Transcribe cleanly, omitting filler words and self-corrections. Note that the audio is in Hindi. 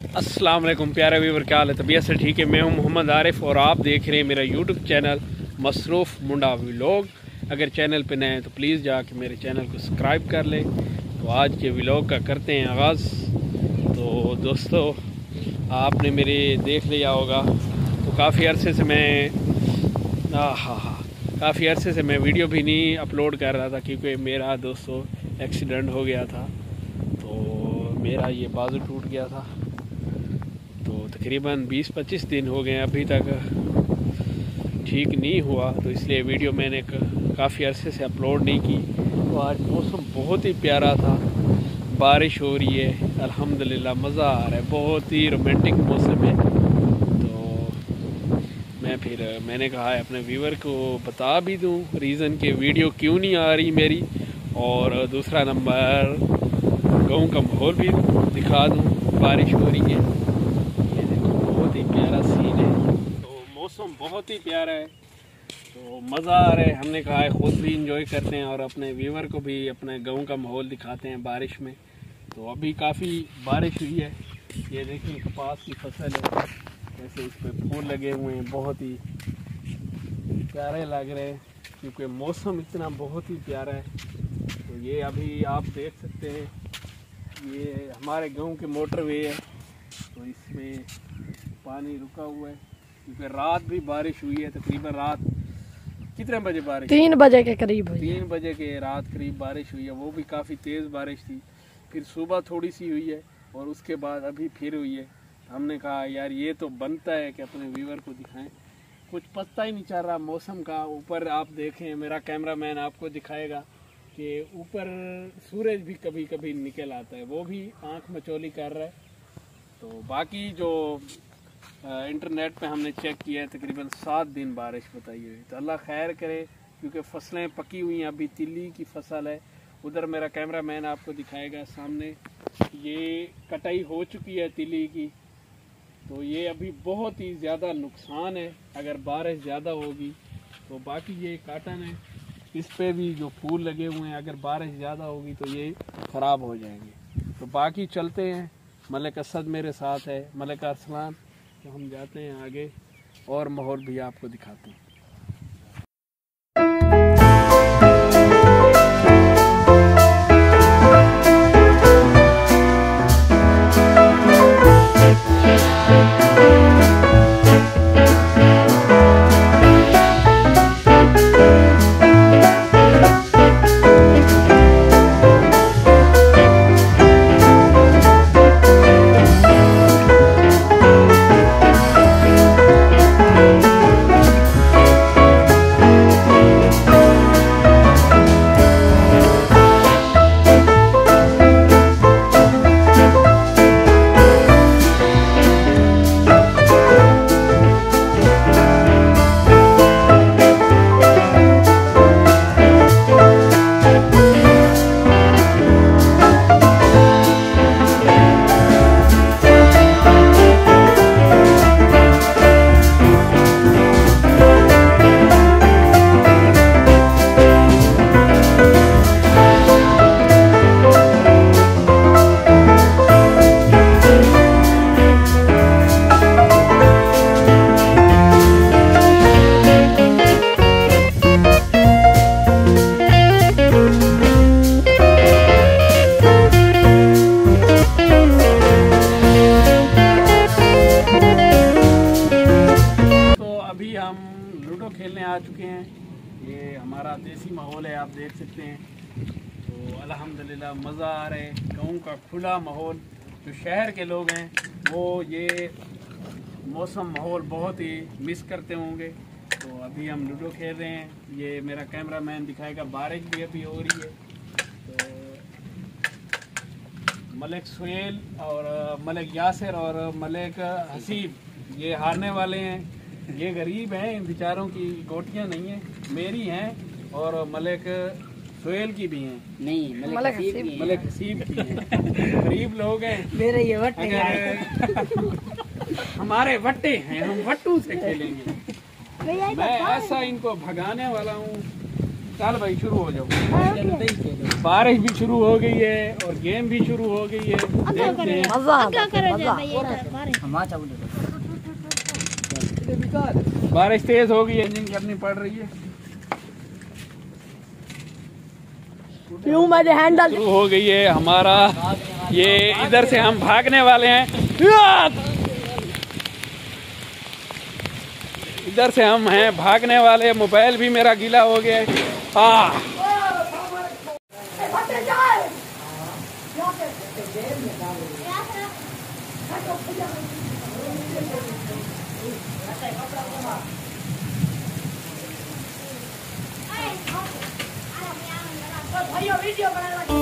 अस्सलाम वालेकुम प्यारे व्यूवर, क्या हाल है? तबीयत से ठीक है? मैं हूं मोहम्मद आरिफ और आप देख रहे हैं मेरा यूट्यूब चैनल मसरूफ़ मुंडा व्लॉग। अगर चैनल पे नए हैं तो प्लीज़ जाके मेरे चैनल को सब्सक्राइब कर लें। तो आज के व्लॉग का करते हैं आगाज़। तो दोस्तों, आपने मेरे देख लिया होगा तो काफ़ी अरसे से मैं वीडियो भी नहीं अपलोड कर रहा था क्योंकि मेरा दोस्तों एक्सीडेंट हो गया था। तो मेरा ये बाजू टूट गया था, तो तकरीबन 20-25 दिन हो गए अभी तक ठीक नहीं हुआ। तो इसलिए वीडियो मैंने काफ़ी अरसे से अपलोड नहीं की। तो आज मौसम बहुत ही प्यारा था, बारिश हो रही है, अल्हम्दुलिल्लाह मज़ा आ रहा है, बहुत ही रोमांटिक मौसम है। तो मैंने कहा है अपने व्यूवर को बता भी दूं रीज़न के वीडियो क्यों नहीं आ रही मेरी, और दूसरा नंबर गाँव का माहौल भी दिखा दूं, बारिश हो रही है, ये देखो बहुत ही प्यारा सीन है। तो मौसम बहुत ही प्यारा है, तो मज़ा आ रहा है। हमने कहा है ख़ुद भी इंजॉय करते हैं और अपने व्यूवर को भी अपने गाँव का माहौल दिखाते हैं बारिश में। तो अभी काफ़ी बारिश हुई है, ये देखिए कपास की फसल है, जैसे इस पर फूल लगे हुए हैं, बहुत ही प्यारे लग रहे हैं क्योंकि मौसम इतना बहुत ही प्यारा है। तो ये अभी आप देख सकते हैं, ये हमारे गांव के मोटरवे है, तो इसमें पानी रुका हुआ है क्योंकि रात भी बारिश हुई है। तकरीबन रात कितने बजे बारिश? 3 बजे के करीब हुई। 3 बजे के रात करीब बारिश हुई है, वो भी काफ़ी तेज़ बारिश थी। फिर सुबह थोड़ी सी हुई है और उसके बाद अभी फिर हुई है। हमने कहा यार ये तो बनता है कि अपने व्यूवर को दिखाएं, कुछ पता ही नहीं चल रहा मौसम का। ऊपर आप देखें, मेरा कैमरामैन आपको दिखाएगा कि ऊपर सूरज भी कभी कभी निकल आता है, वो भी आंख मचौली कर रहा है। तो बाकी जो इंटरनेट पे हमने चेक किया है, तकरीबन 7 दिन बारिश बताई हुई। तो अल्लाह खैर करे क्योंकि फसलें पकी हुई हैं, अभी तिल्ली की फसल है। उधर मेरा कैमरामैन आपको दिखाएगा, सामने ये कटाई हो चुकी है तिल्ली की। तो ये अभी बहुत ही ज़्यादा नुकसान है अगर बारिश ज़्यादा होगी। तो बाकी ये काटन है, इस पे भी जो फूल लगे हुए हैं, अगर बारिश ज़्यादा होगी तो ये ख़राब हो जाएंगे। तो बाकी चलते हैं, मलिक असद मेरे साथ है, मलिक अरसलान। तो हम जाते हैं आगे और माहौल भी आपको दिखाते हैं। खेलने आ चुके हैं, ये हमारा देसी माहौल है, आप देख सकते हैं। तो अल्हम्दुलिल्लाह मज़ा आ रहा है, गाँव का खुला माहौल। जो शहर के लोग हैं वो ये मौसम माहौल बहुत ही मिस करते होंगे। तो अभी हम लूडो खेल रहे हैं, ये मेरा कैमरामैन दिखाएगा, बारिश भी अभी हो रही है। तो मलिक सुहेल और मलिक यासिर और मलिक हसीब ये हारने वाले हैं। ये गरीब हैं, इन बेचारों की गोटियां नहीं हैं, मेरी हैं और मलिक सुहेल की भी हैं। नहीं, मलिक हसीब की हैं। गरीब लोग हैं, मेरे ये वट्टे हैं। हमारे वट्टे हैं, हम वट्टू से खेलेंगे। मैं ऐसा इनको भगाने वाला हूँ चल भाई शुरू हो जाओ। बारिश भी शुरू हो गई है और गेम भी शुरू हो गई है। देखते हैं मजा आता है, मजा। बारिश तेज हो गई है, इंजन करनी पड़ रही है। यूं मेरे हैंडल शुरू हो गई है हमारा, ये इधर से हम भागने वाले हैं। इधर से हम हैं भागने वाले। मोबाइल भी मेरा गीला हो गया है। वीडियो बना